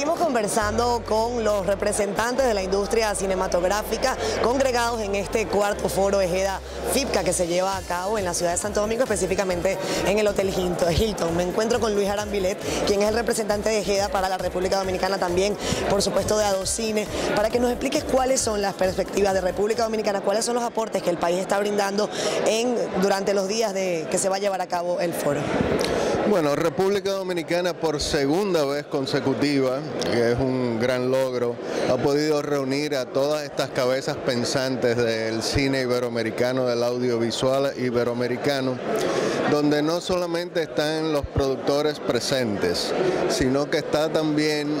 Seguimos conversando con los representantes de la industria cinematográfica congregados en este cuarto foro Ejeda FIPCA que se lleva a cabo en la ciudad de Santo Domingo, específicamente en el Hotel Hilton. Me encuentro con Luis Arambilet, quien es el representante de Ejeda para la República Dominicana, también por supuesto de Adocine, para que nos expliques cuáles son las perspectivas de República Dominicana, cuáles son los aportes que el país está brindando durante los días que se va a llevar a cabo el foro. Bueno, República Dominicana por segunda vez consecutiva, que es un gran logro, ha podido reunir a todas estas cabezas pensantes del cine iberoamericano, del audiovisual iberoamericano, donde no solamente están los productores presentes, sino que está también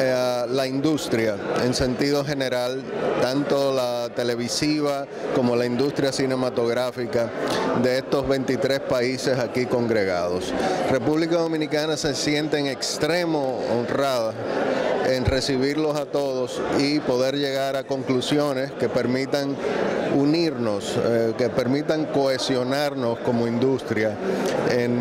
la industria en sentido general, tanto la televisiva como la industria cinematográfica de estos 23 países aquí congregados. República Dominicana se siente en extremo honrada en recibirlos a todos y poder llegar a conclusiones que permitan unirnos, que permitan cohesionarnos como industria en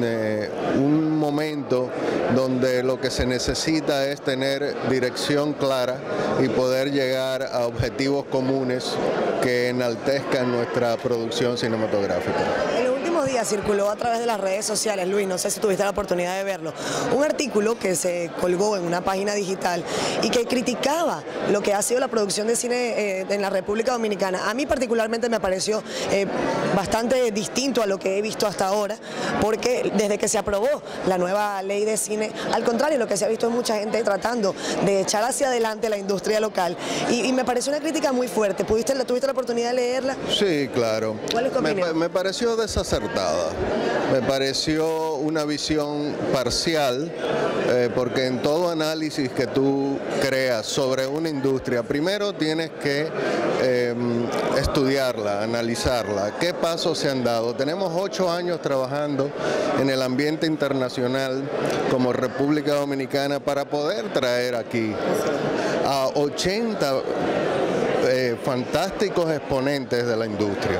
un momento donde lo que se necesita es tener dirección clara y poder llegar a objetivos comunes que enaltezcan nuestra producción cinematográfica. Días circuló a través de las redes sociales, Luis, no sé si tuviste la oportunidad de verlo, un artículo que se colgó en una página digital y que criticaba lo que ha sido la producción de cine en la República Dominicana. A mí particularmente me pareció bastante distinto a lo que he visto hasta ahora, porque desde que se aprobó la nueva ley de cine, al contrario, lo que se ha visto es mucha gente tratando de echar hacia adelante la industria local y me pareció una crítica muy fuerte. ¿Tuviste la oportunidad de leerla? Sí, claro. ¿Cuál es tu opinión? Me pareció desacertada. Me pareció una visión parcial, porque en todo análisis que tú creas sobre una industria, primero tienes que estudiarla, analizarla, qué pasos se han dado. Tenemos 8 años trabajando en el ambiente internacional como República Dominicana para poder traer aquí a 80 fantásticos exponentes de la industria.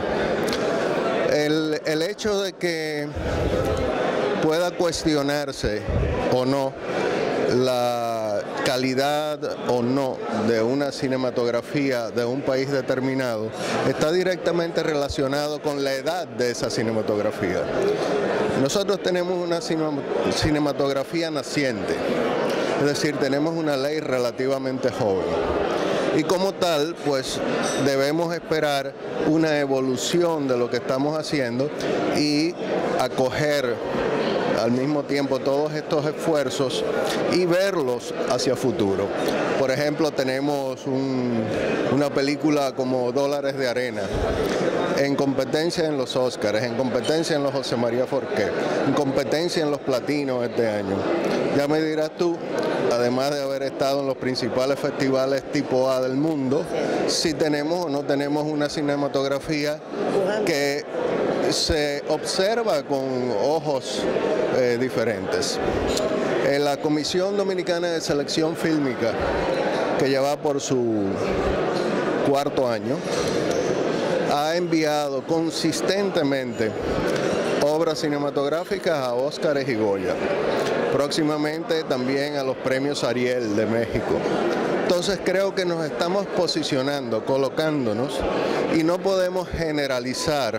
El hecho de que pueda cuestionarse o no la calidad o no de una cinematografía de un país determinado está directamente relacionado con la edad de esa cinematografía. Nosotros tenemos una cinematografía naciente, es decir, tenemos una ley relativamente joven. Y como tal, pues debemos esperar una evolución de lo que estamos haciendo y acoger al mismo tiempo todos estos esfuerzos y verlos hacia futuro. Por ejemplo, tenemos una película como Dólares de Arena, en competencia en los Óscares, en competencia en los José María Forqué, en competencia en los Platinos este año. Ya me dirás tú, además de haber estado en los principales festivales tipo A del mundo, si tenemos o no tenemos una cinematografía que se observa con ojos diferentes. La Comisión Dominicana de Selección Fílmica, que ya va por su 4º año, ha enviado consistentemente obras cinematográficas a Óscares y Goya, próximamente también a los premios Ariel de México. Entonces creo que nos estamos posicionando, colocándonos, y no podemos generalizar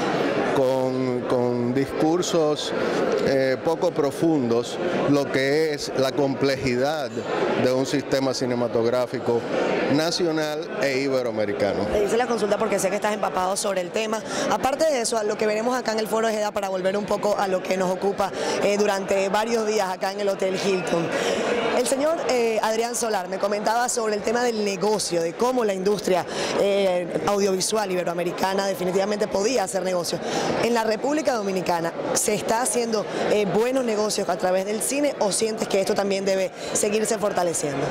con discursos poco profundos lo que es la complejidad de un sistema cinematográfico nacional e iberoamericano. Te hice la consulta porque sé que estás empapado sobre el tema. Aparte de eso, lo que veremos acá en el Foro Ejeda, para volver un poco a lo que nos ocupa durante varios días acá en el Hotel Hilton. El señor Adrián Solar me comentaba sobre el tema del negocio, de cómo la industria audiovisual iberoamericana definitivamente podía hacer negocio. En la República Dominicana, ¿se está haciendo buenos negocios a través del cine o sientes que esto también debe seguirse fortaleciendo?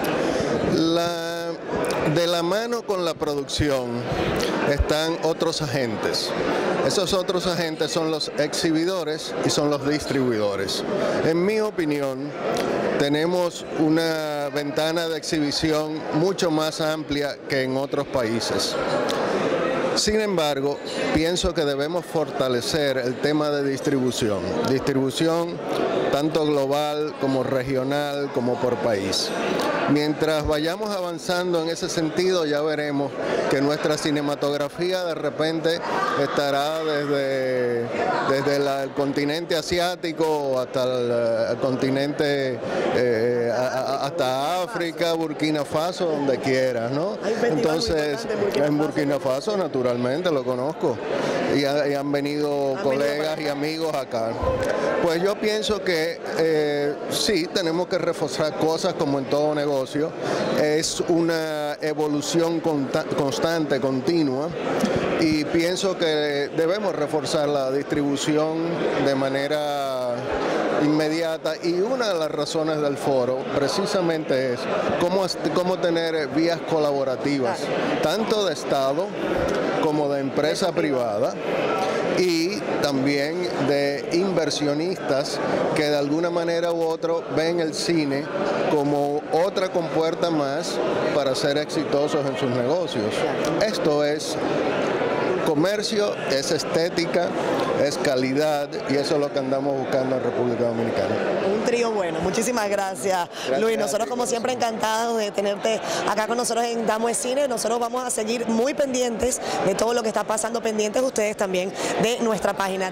De la mano con la producción están otros agentes. Esos otros agentes son los exhibidores y son los distribuidores. En mi opinión, tenemos una ventana de exhibición mucho más amplia que en otros países. Sin embargo, pienso que debemos fortalecer el tema de distribución tanto global como regional como por país. Mientras vayamos avanzando en ese sentido, ya veremos que nuestra cinematografía de repente estará desde el continente asiático hasta el continente, hasta África, Burkina Faso, donde quieras, ¿no? Entonces, en Burkina Faso, naturalmente, lo conozco. Y han venido colegas y amigos acá. Pues yo pienso que sí, tenemos que reforzar cosas como en todo negocio. Es una evolución constante, continua, y pienso que debemos reforzar la distribución de manera inmediata, y una de las razones del foro precisamente es cómo tener vías colaborativas, tanto de Estado como de empresa privada, y también de inversionistas que de alguna manera u otra ven el cine como otra compuerta más para ser exitosos en sus negocios. Esto es comercio, es estética, es calidad, y eso es lo que andamos buscando en República Dominicana. Un trío bueno. Muchísimas gracias, Luis. Nosotros, como siempre, encantados de tenerte acá con nosotros en Damos Cine. Nosotros vamos a seguir muy pendientes de todo lo que está pasando, pendientes ustedes también de nuestra página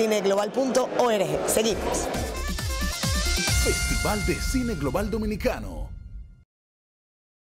www.festivaldeCineGlobal.org. Seguimos. Festival de Cine Global Dominicano.